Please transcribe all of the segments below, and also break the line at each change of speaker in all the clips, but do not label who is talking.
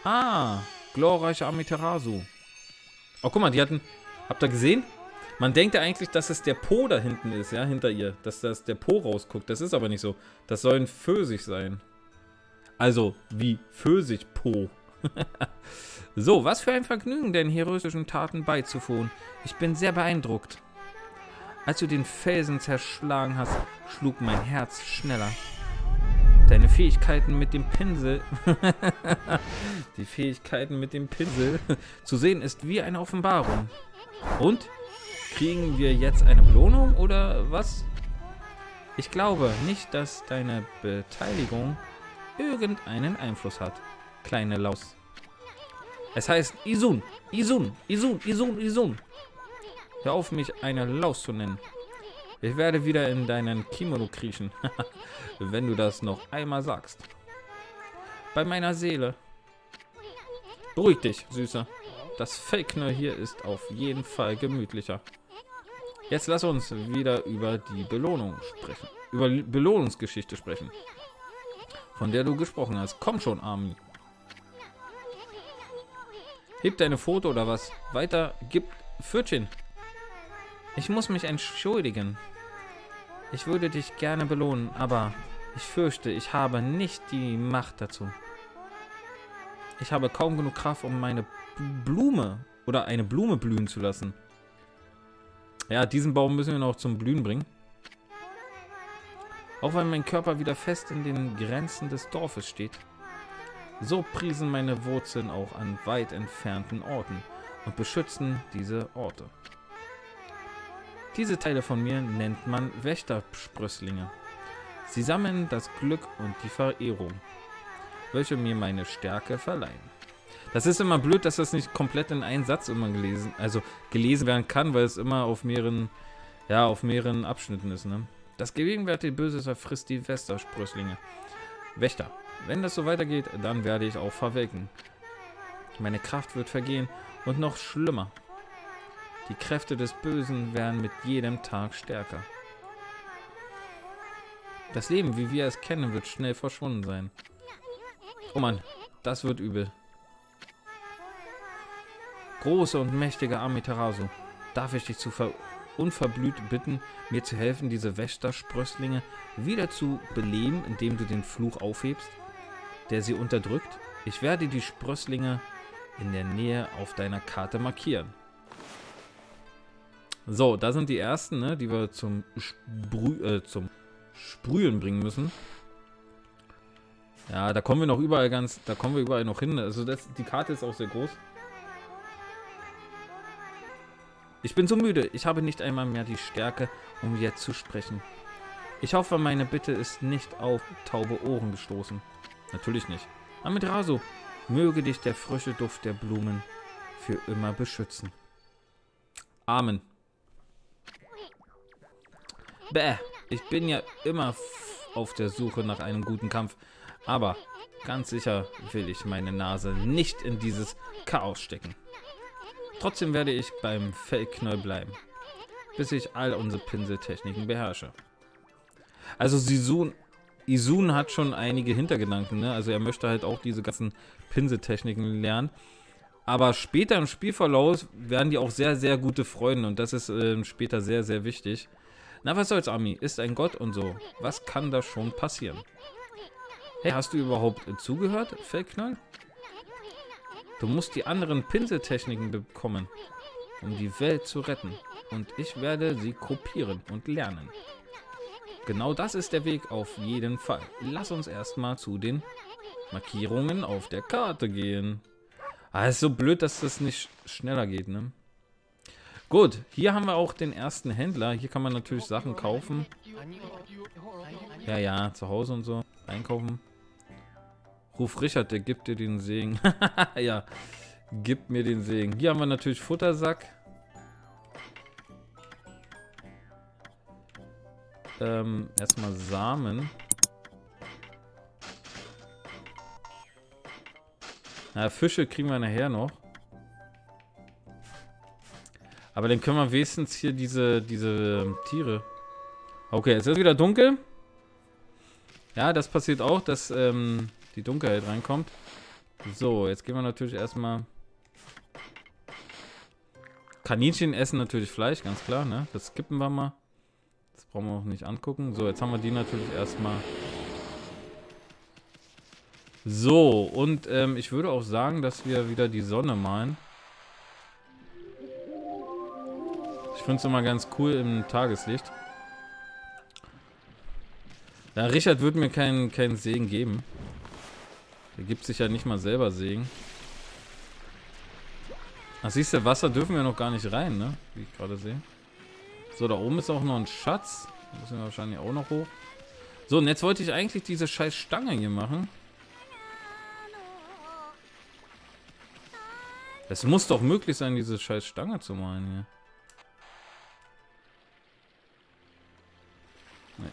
Ah, glorreiche Amaterasu. Oh, guck mal, die hatten... Habt ihr gesehen? Man denkt ja eigentlich, dass es der Po da hinten ist, ja, hinter ihr. Dass das der Po rausguckt. Das ist aber nicht so. Das soll ein Pfirsich sein. Also, wie Pfirsich-Po. So, was für ein Vergnügen, den heroischen Taten beizuwohnen. Ich bin sehr beeindruckt. Als du den Felsen zerschlagen hast, schlug mein Herz schneller. Deine Fähigkeiten mit dem Pinsel... Die Fähigkeiten mit dem Pinsel zu sehen ist wie eine Offenbarung. Und? Kriegen wir jetzt eine Belohnung oder was? Ich glaube nicht, dass deine Beteiligung irgendeinen Einfluss hat, kleine Laus. Es heißt Izun, Izun, Izun, Izun, Izun. Hör auf, mich eine Laus zu nennen. Ich werde wieder in deinen Kimono kriechen, wenn du das noch einmal sagst. Bei meiner Seele. Beruhig dich, Süßer. Das Fellknöll hier ist auf jeden Fall gemütlicher. Jetzt lass uns wieder über die Belohnung sprechen. Über die Belohnungsgeschichte sprechen. Von der du gesprochen hast. Komm schon, Ami. Heb deine Foto oder was? Weiter, gib Pfötchen. Ich muss mich entschuldigen. Ich würde dich gerne belohnen, aber ich fürchte, ich habe nicht die Macht dazu. Ich habe kaum genug Kraft, um meine Blume oder eine Blume blühen zu lassen. Ja, diesen Baum müssen wir noch zum Blühen bringen. Auch wenn mein Körper wieder fest in den Grenzen des Dorfes steht. So priesen meine Wurzeln auch an weit entfernten Orten und beschützen diese Orte. Diese Teile von mir nennt man Wächtersprösslinge. Sie sammeln das Glück und die Verehrung, welche mir meine Stärke verleihen. Das ist immer blöd, dass das nicht komplett in einen Satz immer gelesen werden kann, weil es immer auf mehreren Abschnitten ist, ne? Das gegenwärtige Böse verfrisst die Wächtersprösslinge. Wächter. Wenn das so weitergeht, dann werde ich auch verwelken. Meine Kraft wird vergehen und noch schlimmer. Die Kräfte des Bösen werden mit jedem Tag stärker. Das Leben, wie wir es kennen, wird schnell verschwunden sein. Oh Mann, das wird übel. Große und mächtige Amaterasu, darf ich dich unverblüht bitten, mir zu helfen, diese Wächtersprösslinge wieder zu beleben, indem du den Fluch aufhebst, der sie unterdrückt? Ich werde die Sprösslinge in der Nähe auf deiner Karte markieren. So, da sind die ersten, ne, die wir zum Sprühen bringen müssen. Ja, da kommen wir noch überall noch hin. Also die Karte ist auch sehr groß. Ich bin so müde. Ich habe nicht einmal mehr die Stärke, um jetzt zu sprechen. Ich hoffe, meine Bitte ist nicht auf taube Ohren gestoßen. Natürlich nicht. Amaterasu, möge dich der frische Duft der Blumen für immer beschützen. Amen. Bäh, ich bin ja immer auf der Suche nach einem guten Kampf. Aber ganz sicher will ich meine Nase nicht in dieses Chaos stecken. Trotzdem werde ich beim Fellknöll bleiben, bis ich all unsere Pinseltechniken beherrsche. Also Izun hat schon einige Hintergedanken, ne? Also er möchte halt auch diese ganzen Pinseltechniken lernen. Aber später im Spielverlauf werden die auch sehr, sehr gute Freunde und das ist später sehr, sehr wichtig. Na, was soll's, Ami? Ist ein Gott und so. Was kann da schon passieren? Hey, hast du überhaupt zugehört, Fellknöll? Du musst die anderen Pinseltechniken bekommen, um die Welt zu retten. Und ich werde sie kopieren und lernen. Genau das ist der Weg auf jeden Fall. Lass uns erstmal zu den Markierungen auf der Karte gehen. Ah, ist so blöd, dass das nicht schneller geht, ne? Gut, hier haben wir auch den ersten Händler. Hier kann man natürlich Sachen kaufen. Ja, zu Hause und so. Einkaufen. Ruf Richard, der gibt dir den Segen. Ja, gib mir den Segen. Hier haben wir natürlich Futtersack. Erstmal Samen. Na, Fische kriegen wir nachher noch. Aber dann können wir wenigstens hier diese Tiere. Okay, jetzt ist es wieder dunkel. Ja, das passiert auch, dass die Dunkelheit reinkommt. So, jetzt gehen wir natürlich erstmal... Kaninchen essen natürlich Fleisch, ganz klar, ne? Das skippen wir mal. Das brauchen wir auch nicht angucken. So, jetzt haben wir die natürlich erstmal... So, und ich würde auch sagen, dass wir wieder die Sonne malen. Ich finde es immer ganz cool im Tageslicht. Ja, Richard wird mir keinen Segen geben. Der gibt sich ja nicht mal selber Segen. Ach, siehst du, Wasser dürfen wir noch gar nicht rein, ne? Wie ich gerade sehe. So, da oben ist auch noch ein Schatz. Da müssen wir wahrscheinlich auch noch hoch. So, und jetzt wollte ich eigentlich diese scheiß Stange hier machen. Es muss doch möglich sein, diese scheiß Stange zu malen hier. Nee.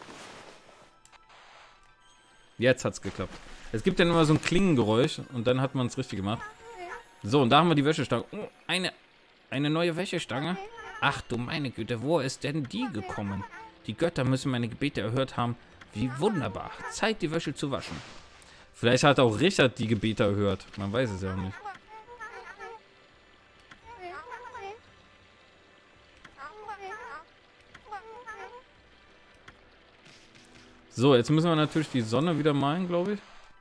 Jetzt hat's geklappt. Es gibt ja immer so ein Klingengeräusch und dann hat man es richtig gemacht. So, und da haben wir die Wäschestange. Oh, eine neue Wäschestange? Ach du meine Güte, wo ist denn die gekommen? Die Götter müssen meine Gebete erhört haben. Wie wunderbar. Zeit, die Wäsche zu waschen. Vielleicht hat auch Richard die Gebete erhört. Man weiß es ja auch nicht. So, jetzt müssen wir natürlich die Sonne wieder malen, glaube ich.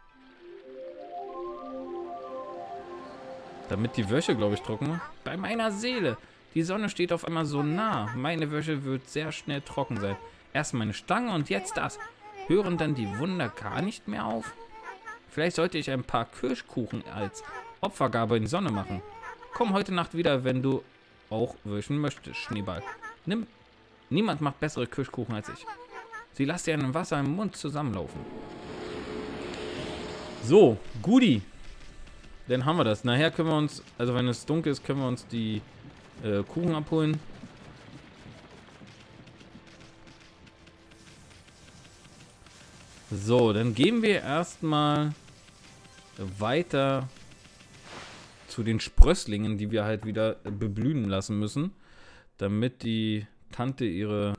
Damit die Wäsche, glaube ich, trocken wird. Bei meiner Seele. Die Sonne steht auf einmal so nah. Meine Wäsche wird sehr schnell trocken sein. Erst meine Stange und jetzt das. Hören dann die Wunder gar nicht mehr auf? Vielleicht sollte ich ein paar Kirschkuchen als Opfergabe in die Sonne machen. Komm heute Nacht wieder, wenn du auch wischen möchtest, Schneeball. Niemand macht bessere Kirschkuchen als ich. Sie lässt dir in Wasser im Mund zusammenlaufen. So, Guti. Dann haben wir das. Nachher können wir uns, also wenn es dunkel ist, können wir uns die Kuchen abholen. So, dann gehen wir erstmal weiter zu den Sprösslingen, die wir halt wieder beblühen lassen müssen, damit die Tante ihre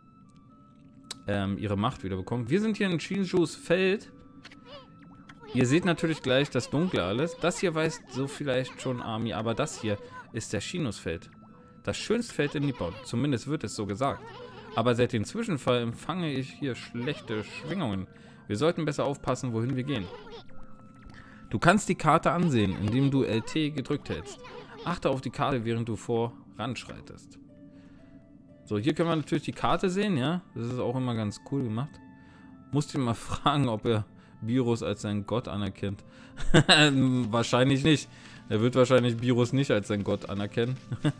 Macht wieder bekommt. Wir sind hier in Shinjus Feld. Ihr seht natürlich gleich das Dunkle alles. Das hier weiß so vielleicht schon Ami, aber das hier ist der Shinus-Feld. Das schönste Feld in Nippon. Zumindest wird es so gesagt. Aber seit dem Zwischenfall empfange ich hier schlechte Schwingungen. Wir sollten besser aufpassen, wohin wir gehen. Du kannst die Karte ansehen, indem du LT gedrückt hältst. Achte auf die Karte, während du voranschreitest. So, hier können wir natürlich die Karte sehen, ja. Das ist auch immer ganz cool gemacht. Musst ihn mal fragen, ob er Beerus als seinen Gott anerkennt. Wahrscheinlich nicht. Er wird wahrscheinlich Beerus nicht als seinen Gott anerkennen.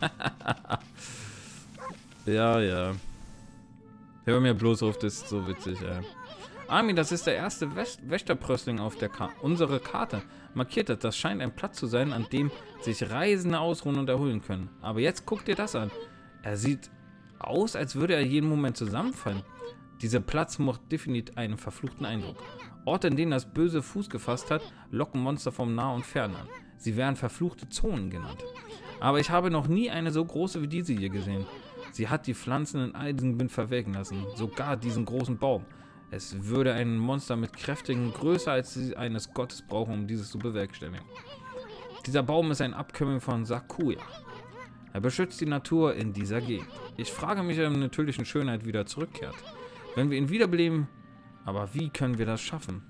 Ja, ja. Hör mir bloß auf, das ist so witzig, ey. Ami, das ist der erste Wächterprössling auf der unsere Karte. Markiert hat, das scheint ein Platz zu sein, an dem sich Reisende ausruhen und erholen können. Aber jetzt guck dir das an. Er sieht aus, als würde er jeden Moment zusammenfallen. Dieser Platz macht definitiv einen verfluchten Eindruck. Orte, in denen das Böse Fuß gefasst hat, locken Monster vom Nah und Fern an. Sie werden verfluchte Zonen genannt. Aber ich habe noch nie eine so große wie diese hier gesehen. Sie hat die Pflanzen in all diesem Wind verwelken lassen, sogar diesen großen Baum. Es würde ein Monster mit kräftigen, größer als die eines Gottes brauchen, um dieses zu bewerkstelligen. Dieser Baum ist ein Abkömmling von Sakuya. Er beschützt die Natur in dieser Gegend. Ich frage mich, ob er in der natürlichen Schönheit wieder zurückkehrt. Wenn wir ihn wiederbeleben, aber wie können wir das schaffen?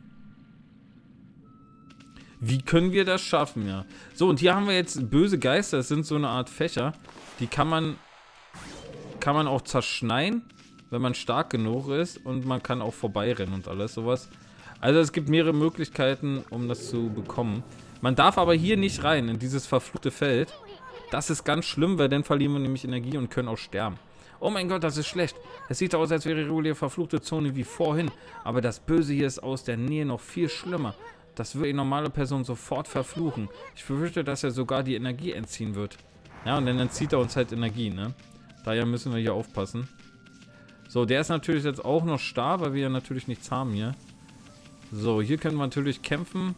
Wie können wir das schaffen, ja? So, und hier haben wir jetzt böse Geister. Das sind so eine Art Fächer. Die kann man auch zerschneiden, wenn man stark genug ist. Und man kann auch vorbeirennen und alles sowas. Also es gibt mehrere Möglichkeiten, um das zu bekommen. Man darf aber hier nicht rein, in dieses verfluchte Feld. Das ist ganz schlimm, weil dann verlieren wir nämlich Energie und können auch sterben. Oh mein Gott, das ist schlecht. Es sieht aus, als wäre die reguläre verfluchte Zone wie vorhin. Aber das Böse hier ist aus der Nähe noch viel schlimmer. Das würde eine normale Person sofort verfluchen. Ich befürchte, dass er sogar die Energie entziehen wird. Ja, und dann entzieht er uns halt Energie, ne? Daher müssen wir hier aufpassen. So, der ist natürlich jetzt auch noch starr, weil wir ja natürlich nichts haben hier. So, hier können wir natürlich kämpfen.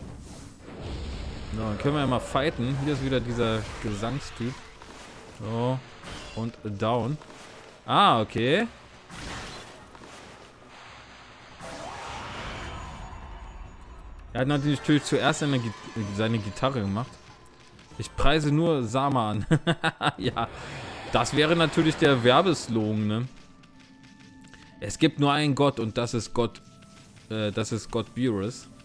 So, dann können wir ja mal fighten. Hier ist wieder dieser Gesangstyp. So. Und down. Ah, okay. Er hat natürlich zuerst seine Gitarre gemacht. Ich preise nur Sama an. Ja, das wäre natürlich der Werbeslogan, ne? Es gibt nur einen Gott und das ist Gott Beerus.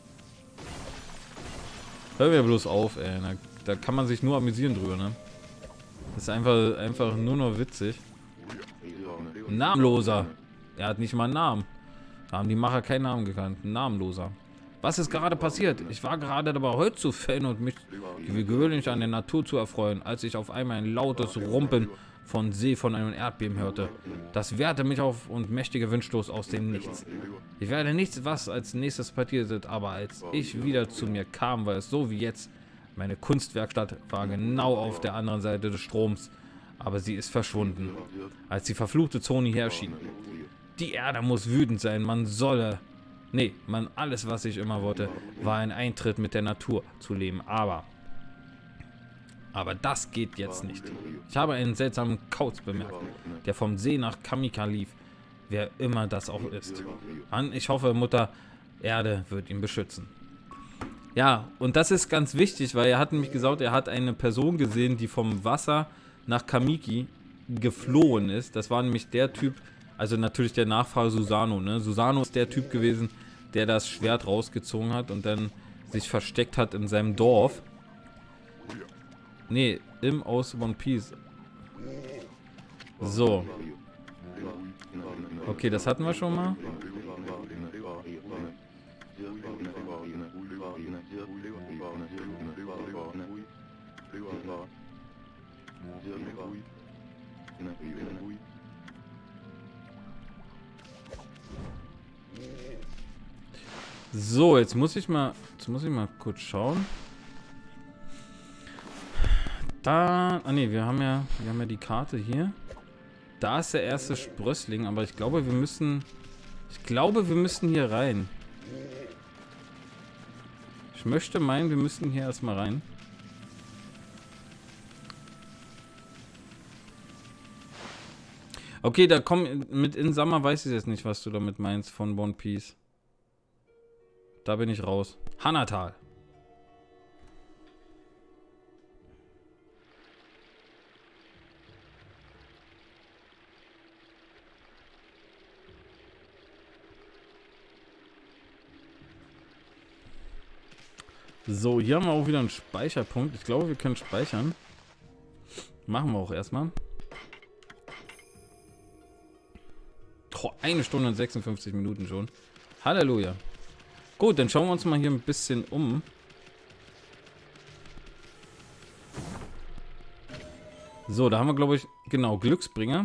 Hör mir bloß auf, ey. Da kann man sich nur amüsieren drüber, ne? Das ist einfach nur noch witzig. Namenloser. Er hat nicht mal einen Namen. Da haben die Macher keinen Namen gekannt. Ein Namenloser. Was ist gerade passiert? Ich war gerade dabei, Holz zu fällen und mich wie gewöhnlich an der Natur zu erfreuen, als ich auf einmal ein lautes Rumpeln von einem Erdbeben hörte. Das wehrte mich auf und mächtiger Windstoß aus dem Nichts. Ich werde nichts, was als nächstes passiert ist, aber als ich wieder zu mir kam, war es so wie jetzt. Meine Kunstwerkstatt war genau auf der anderen Seite des Stroms, aber sie ist verschwunden, als die verfluchte Zone hier erschien. Die Erde muss wütend sein, alles, was ich immer wollte, war ein Eintritt mit der Natur zu leben, aber das geht jetzt nicht. Ich habe einen seltsamen Kauz bemerkt, der vom See nach Kamika lief, wer immer das auch ist. Ich hoffe, Mutter Erde wird ihn beschützen. Ja, und das ist ganz wichtig, weil er hat nämlich gesagt, er hat eine Person gesehen, die vom Wasser nach Kamiki geflohen ist. Das war nämlich der Typ, also natürlich der Nachfahre Susano, ne? Susano ist der Typ gewesen, der das Schwert rausgezogen hat und dann sich versteckt hat in seinem Dorf. Nee, aus One Piece. So. Okay, das hatten wir schon mal. So, jetzt muss ich mal kurz schauen. Wir haben ja die Karte hier. Da ist der erste Sprössling, aber ich glaube, wir müssen hier rein. Ich möchte meinen, wir müssen hier erstmal rein. Okay, da mit In Summer weiß ich jetzt nicht, was du damit meinst von One Piece. Da bin ich raus. Hanatal. So, hier haben wir auch wieder einen Speicherpunkt. Ich glaube, wir können speichern. Machen wir auch erstmal. 1 Stunde und 56 Minuten schon. Halleluja. Gut, dann schauen wir uns mal hier ein bisschen um. So, da haben wir, glaube ich, genau, Glücksbringer.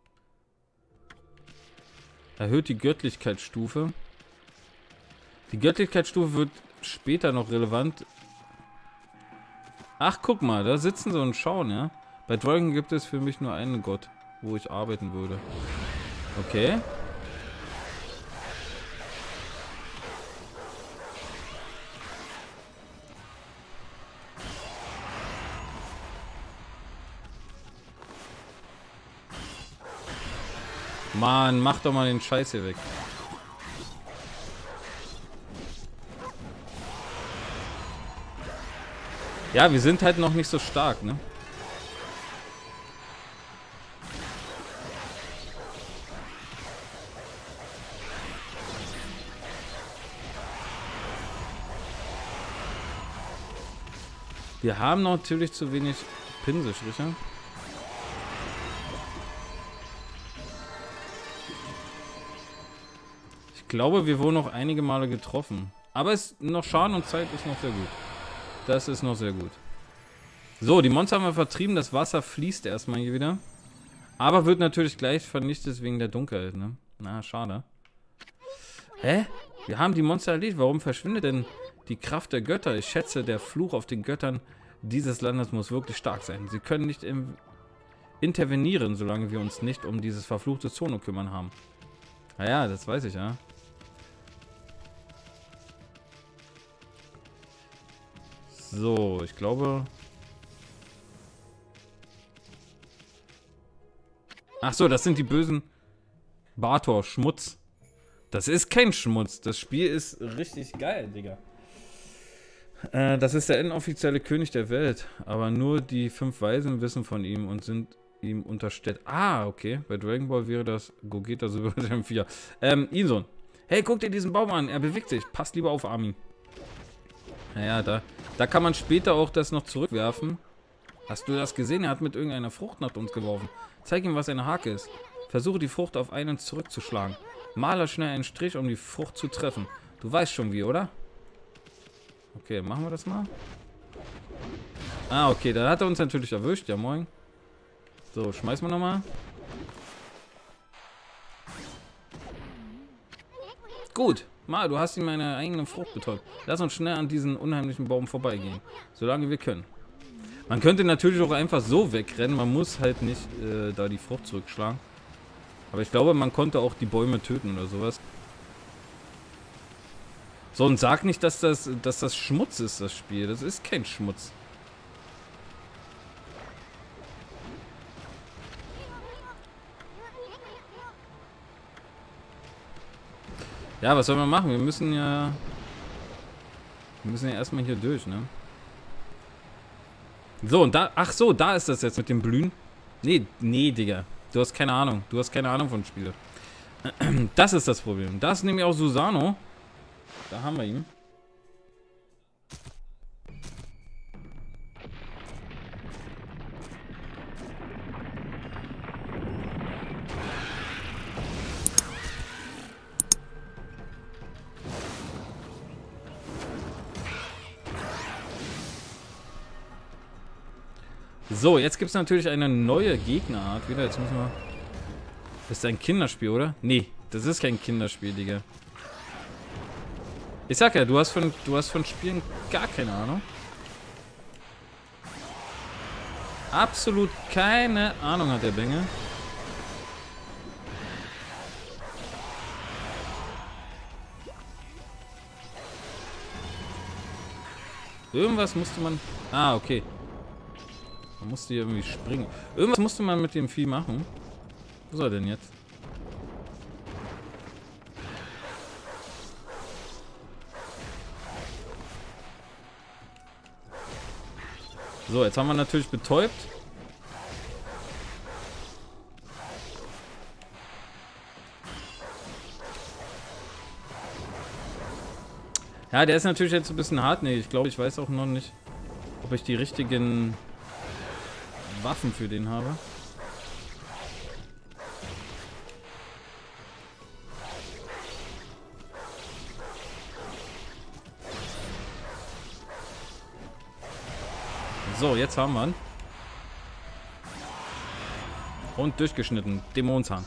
Erhöht die Göttlichkeitsstufe. Die Göttlichkeitsstufe wird später noch relevant. Ach, guck mal, da sitzen sie und schauen, ja. Bei Dragon gibt es für mich nur einen Gott, wo ich arbeiten würde. Okay. Mann, mach doch mal den Scheiß hier weg. Ja, wir sind halt noch nicht so stark, ne? Wir haben natürlich zu wenig Pinselstriche. Ich glaube, wir wurden noch einige Male getroffen. Aber es noch Schaden und Zeit ist noch sehr gut. Das ist noch sehr gut. So, die Monster haben wir vertrieben. Das Wasser fließt erstmal hier wieder. Aber wird natürlich gleich vernichtet wegen der Dunkelheit, ne? Na, schade. Hä? Wir haben die Monster erledigt. Warum verschwindet denn die Kraft der Götter? Ich schätze, der Fluch auf den Göttern dieses Landes muss wirklich stark sein. Sie können nicht intervenieren, solange wir uns nicht um dieses verfluchte Zone kümmern haben. Naja, das weiß ich, ja. So, ich glaube... Ach so, das sind die bösen... Bator, Schmutz. Das ist kein Schmutz. Das Spiel ist richtig geil, Digga. Das ist der inoffizielle König der Welt. Aber nur die 5 Weisen wissen von ihm und sind ihm unterstellt. Ah, okay. Bei Dragon Ball wäre das Gogeta Super 4. Inson. Hey, guck dir diesen Baum an. Er bewegt sich. Passt lieber auf, Armin. Naja, da kann man später auch das noch zurückwerfen. Hast du das gesehen? Er hat mit irgendeiner Frucht nach uns geworfen. Zeig ihm, was eine Hake ist. Versuche die Frucht auf einen zurückzuschlagen. Male schnell einen Strich, um die Frucht zu treffen. Du weißt schon wie, oder? Okay, machen wir das mal. Ah, okay, da hat er uns natürlich erwischt. Ja, moin. So, schmeißen wir nochmal. Gut. Mal, du hast ihm meine eigene Frucht betäubt. Lass uns schnell an diesen unheimlichen Baum vorbeigehen. Solange wir können. Man könnte natürlich auch einfach so wegrennen. Man muss halt nicht da die Frucht zurückschlagen. Aber ich glaube, man konnte auch die Bäume töten oder sowas. So, und sag nicht, dass das Schmutz ist, das Spiel. Das ist kein Schmutz. Ja, was soll man machen? Wir müssen ja erstmal hier durch, ne? So, und da... Ach so, da ist das jetzt mit dem Blühen. Nee, Digga. Du hast keine Ahnung. Du hast keine Ahnung von Spielen. Das ist das Problem. Das ist nämlich auch Susano. Da haben wir ihn. So, jetzt gibt es natürlich eine neue Gegnerart wieder. Jetzt müssen wir... Das ist ein Kinderspiel, oder? Nee, das ist kein Kinderspiel, Digga. Ich sag ja, du hast von Spielen gar keine Ahnung. Absolut keine Ahnung hat der Bengel. Irgendwas musste man... Ah, okay. Man musste hier irgendwie springen. Irgendwas musste man mit dem Vieh machen. Was soll denn jetzt? So, jetzt haben wir natürlich betäubt. Ja, der ist natürlich jetzt ein bisschen hartnäckig. Ich glaube, ich weiß auch noch nicht, ob ich die richtigen Waffen für den habe. So, jetzt haben wir ihn. Und durchgeschnitten. Dämonenzahn.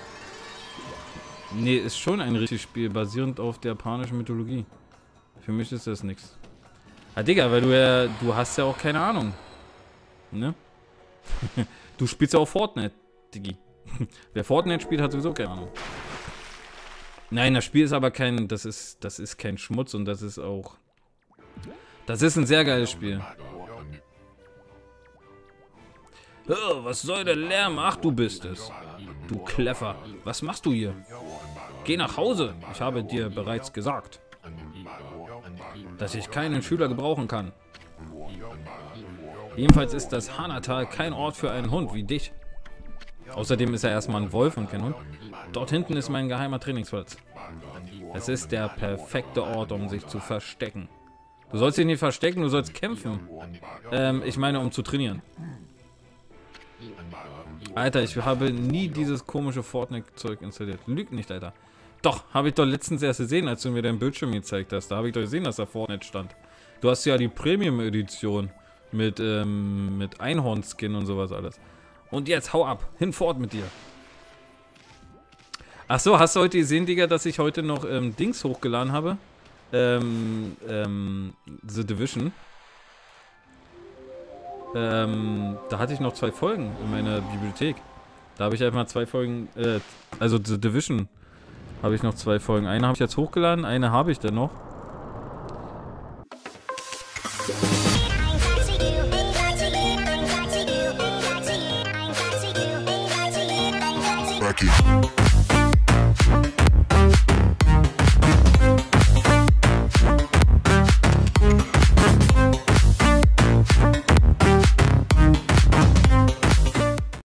Nee, ist schon ein richtiges Spiel, basierend auf der japanischen Mythologie. Für mich ist das nichts. Ah, Digga, weil du hast ja auch keine Ahnung. Ne? Du spielst ja auch Fortnite, Diggi. Wer Fortnite spielt, hat sowieso keine Ahnung. Nein, das Spiel ist aber kein... Das ist kein Schmutz und das ist auch... Das ist ein sehr geiles Spiel. Oh, was soll der Lärm? Ach, du bist es. Du Kleffer. Was machst du hier? Geh nach Hause. Ich habe dir bereits gesagt, dass ich keinen Schüler gebrauchen kann. Jedenfalls ist das Hanatal kein Ort für einen Hund wie dich. Außerdem ist er erstmal ein Wolf und kein Hund. Dort hinten ist mein geheimer Trainingsplatz. Es ist der perfekte Ort, um sich zu verstecken. Du sollst dich nicht verstecken, du sollst kämpfen. Ich meine, um zu trainieren. Alter, ich habe nie dieses komische Fortnite-Zeug installiert. Lügt nicht, Alter. Doch, habe ich doch letztens erst gesehen, als du mir deinen Bildschirm gezeigt hast. Da habe ich doch gesehen, dass da Fortnite stand. Du hast ja die Premium-Edition mit Einhorn-Skin und sowas alles. Und jetzt, hau ab. Hinfort mit dir. Ach so, hast du heute gesehen, Digga, dass ich heute noch Dings hochgeladen habe? The Division. Da hatte ich noch 2 Folgen in meiner Bibliothek. Da habe ich einfach 2 Folgen, also The Division habe ich noch 2 Folgen. Eine habe ich jetzt hochgeladen, eine habe ich dann noch.